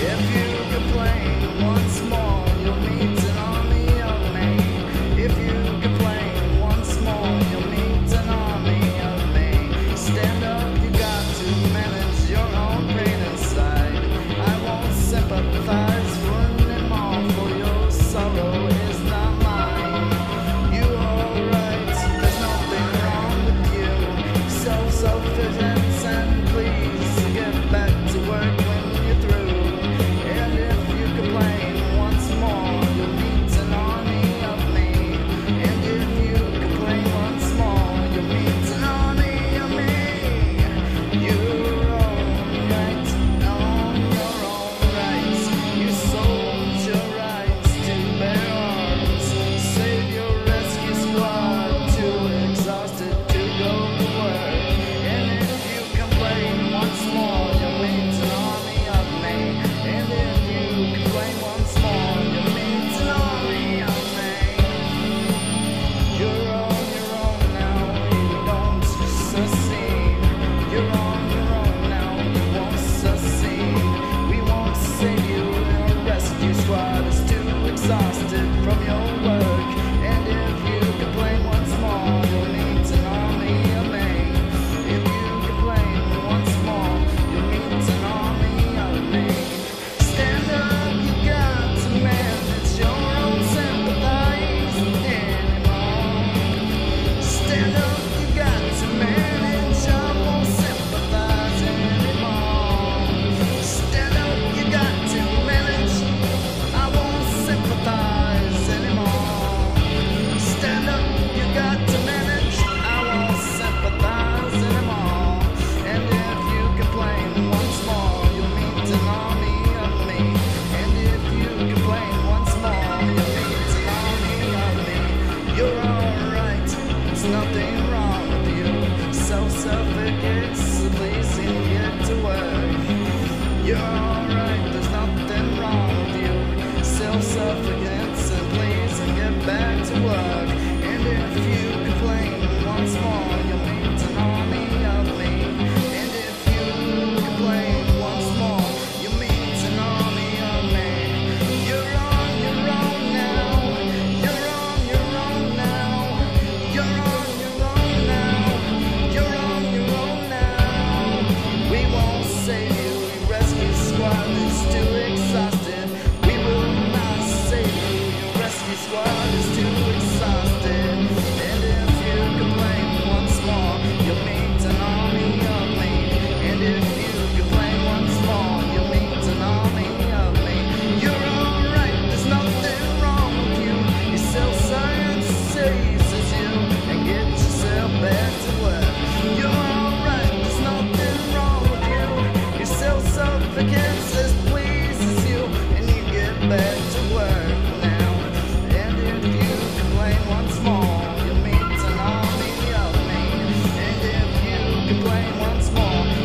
If you complain once more, you'll meet an army of me. If you complain once more, you'll meet an army of me. Stand up, you got to manage your own pain inside. I won't sympathize for anymore, for your sorrow is not mine. You alright, there's nothing wrong with you. Self-sufficient and please get back to work when you're through. And if you complain once more, you'll meet an army of me. And if you complain once more, you'll meet an army of me. You're alright on your own rights. You sold your rights to bear arms. Save your rescue squad, too exhausted to go to work. And if you complain once more, you'll meet an army of me. And if you complain once more, you'll meet an army of me. You're on your own now, you don't succeed. You're on your own now, you won't succeed. We won't save you, your rescue squad is too exhausted from your work. And if you complain once more, you'll meet an army of me. If you complain once more, you'll meet an army of me. Stand up, you got to manage your own sympathies anymore. Stand up, you got to manage, I won't sympathize anymore. Stand up, you got to manage, I won't sympathize anymore. Stand up, you got to manage, I won't sympathize anymore. And if you complain once more, you'll meet an army of me. And if you complain once more, you'll meet an army of me. You're alright, there's nothing wrong with you. Self-suffocates, so please get to work. You're alright, there's nothing wrong with you. Self-suffocates, and please get back to work. And if you complain once more, you'll meet an army of me. And if you complain once more, you'll meet an army of me. You're on your own now. You're on your own now. You're on your own now. You're on your own now. We won't save you. Your rescue squad is too exhausted. We will not save you. Your rescue squad is too exhausted. And if you complain once more, you'll meet an army of me. And if you complain once more, you'll meet an army of me. You're alright, there's nothing wrong with you. Your self-science seizes you and get yourself back to work. You're alright, there's nothing wrong with you. Your self-suffocates pleases you and you get back to work now. And if you complain once more, you'll meet an army of me. And if you complain once more,